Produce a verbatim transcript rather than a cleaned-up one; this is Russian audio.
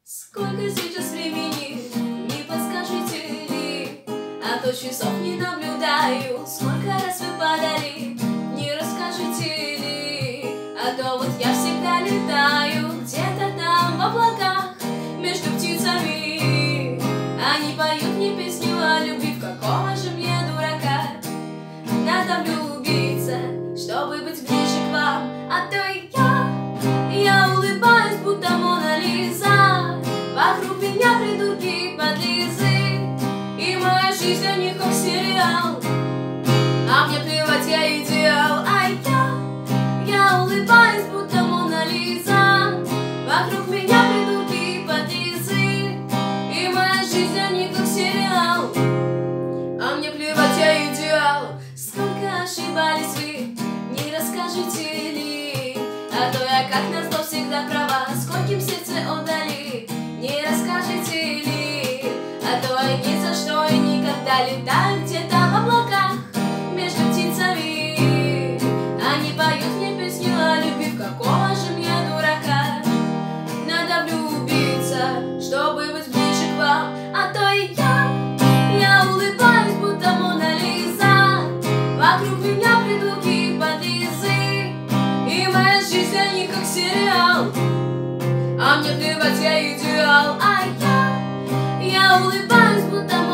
Сколько сейчас времени, не подскажите ли? А то часов не наблюдаю. Сколько раз вы падали, не расскажете ли? А то вот я всегда летаю где-то там в облаках между птицами. Они поют мне песню о любви, в какого же мне дурака надо влюбиться, чтобы быть ближе к вам. А то и я, я улыбаюсь, будто Мона Лиза. Вокруг меня придурки подлизы, и моя жизнь для них как сериал. А мне плевать, я идеал. А я, я улыбаюсь, будто Мона Лиза. Вокруг меня придурки подлизы, и моя жизнь для них как сериал. А мне плевать, я идеал. Сколько ошибались вы, не расскажете ли? А то я как назло всегда права, скольким сердце отдали, не расскажете ли? А то я ни за что и никогда летаю где-то в облаках между птицами. Они поют мне песню о любви, в какого же мне дурака надо влюбиться, чтобы быть ближе к вам. А то и я, я улыбаюсь, будто Мона Лиза. Вокруг меня придурки подлизы, и моя жизнь для них как сериал. А мне плевать, я идеал. А я, я улыбаюсь, будто